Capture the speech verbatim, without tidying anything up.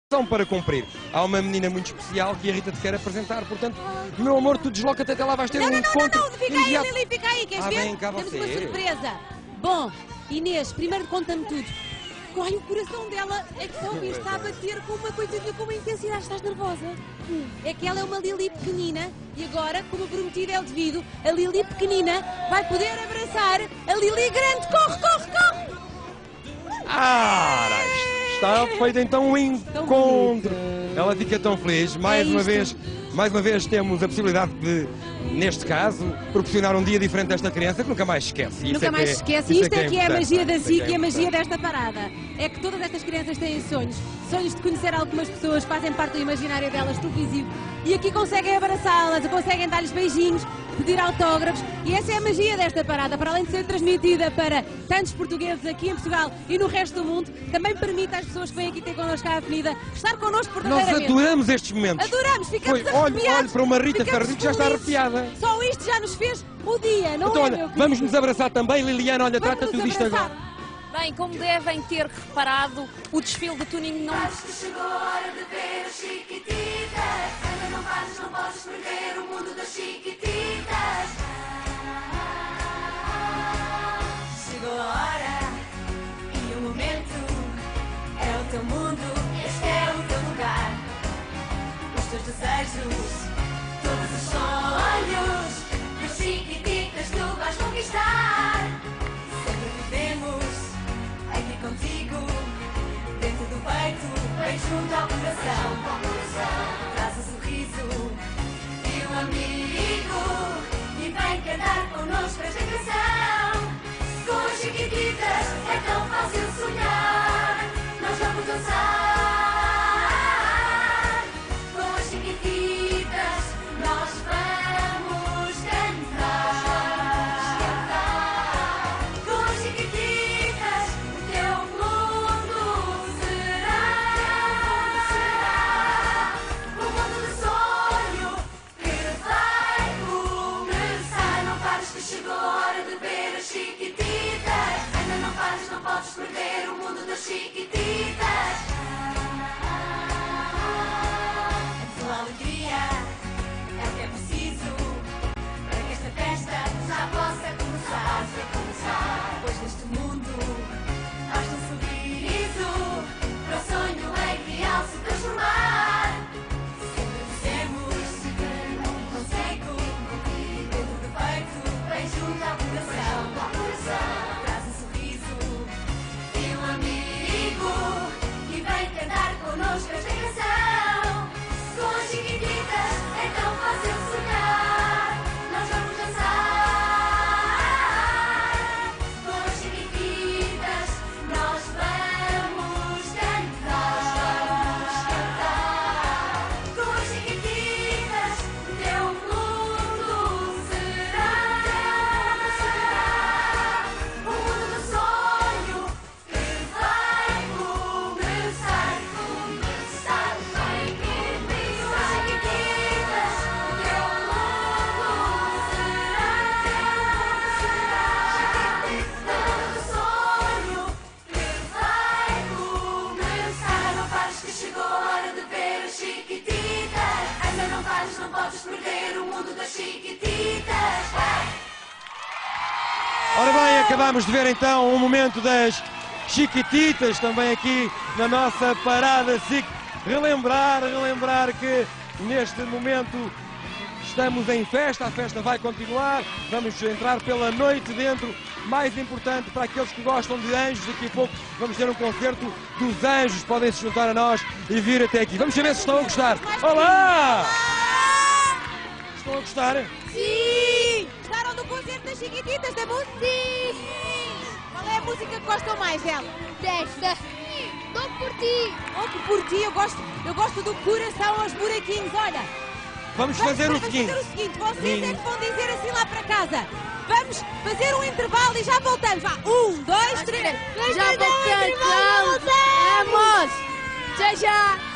São para cumprir. Há uma menina muito especial que a Rita te quer apresentar, portanto, meu amor, tu desloca-te até lá, vais ter não, um não, não, encontro não, não, fica imediato. aí, Lili, fica aí, queres Ah, ver? vem cá Temos você. uma surpresa. Bom, Inês, primeiro conta-me tudo. Ai, o coração dela é que só ouvir está a bater com uma coisinha, com uma intensidade. Estás nervosa? É que ela é uma Lili pequenina e agora, como prometido é o devido, a Lili pequenina vai poder abraçar a Lili grande. Corre, corre, corre! Ah, está feito então um encontro. Ela fica tão feliz. Mais É uma isto. vez, mais uma vez temos a possibilidade de, neste caso, proporcionar um dia diferente desta criança que nunca mais esquece. Isso Nunca é mais que é- se esquece. isso Isto é que é a importante, magia da isso é que S I C e é a magia importante. desta parada. É que todas estas crianças têm sonhos. Sonhos de conhecer algumas pessoas, fazem parte do imaginário delas televisivo. E aqui conseguem abraçá-las, conseguem dar-lhes beijinhos, pedir autógrafos. E essa é a magia desta parada. Para além de ser transmitida para tantos portugueses aqui em Portugal e no resto do mundo, também permite às pessoas que vêm aqui ter connosco à avenida estar connosco Nós verdadeiramente. adoramos estes momentos. Adoramos, ficamos Foi, olhe, arrepiados. olhe para uma Rita ficamos Ferreira que já está felizes. arrepiada. Só isto já nos fez o dia, não Então, é, olha, meu querido? vamos nos abraçar também, Liliana. Olha, Vamos trata nos tudo isto abraçar. agora. Bem, como devem ter reparado, o desfile de Tuning não... Acho que chegou a hora de ver as Chiquititas. Ainda não vais, não podes perder o mundo das Chiquititas. Chegou a hora e o momento. É o teu mundo, este é o teu lugar. Os teus desejos, todos os sonhos das Chiquititas tu vais conquistar. Sempre vivemos aqui contigo, dentro do peito, bem junto ao coração. Traz um sorriso e um amigo e vem cantar connosco esta canção. Com as Chiquititas é tão fácil sonhar, nós vamos dançar. Com as Chiquititas nós vamos cantar. Com as Chiquititas o teu mundo será, será um mundo de sonho que vai começar. Não pares que chegou a hora de ver as Chiquititas. Ainda não pares, não podes perder o mundo das Chiquititas. A tua alegria é o que é preciso para que esta festa já possa começar. começar. Pois neste mundo basta um sorriso para o sonho em real se transformar. Sempre dizemos um consigo dentro do peito, bem junto ao coração. Traz um sorriso e um amigo e vem cantar connosco esta canção. Com as Chiquititas é tão fácil sonhar, nós vamos dançar. Com as Chiquititas nós vamos cantar. Com as Chiquititas o teu mundo será, será um mundo de sonho que vai começar. Começar, vai começar. Chiquititas, o teu mundo será, será um mundo de sonho que vai começar. Não pares que chegou a hora de ver as Chiquititas. Ainda não pares, não podes perder o mundo das Chiquititas. Ora bem, acabamos de ver então um momento das Chiquititas, também aqui na nossa parada S I C. Relembrar, relembrar que neste momento estamos em festa, a festa vai continuar, vamos entrar pela noite dentro. Mais importante para aqueles que gostam de anjos, daqui a pouco vamos ter um concerto dos anjos, podem se juntar a nós e vir até aqui. Vamos saber se estão a gostar. Olá! Estão a gostar? Sim! Gostaram do concerto das Chiquititas, da música? Sim! Qual é a música que gostam mais dela? Desta. Dou por ti. Outro por ti, eu gosto, eu gosto do coração aos buraquinhos, olha. Vamos fazer o vamos seguinte. fazer o seguinte, vocês é que vão dizer assim lá para casa. Vamos fazer um intervalo e já voltamos. Vá, um, dois, três. Já voltamos. Vamos. Já, já.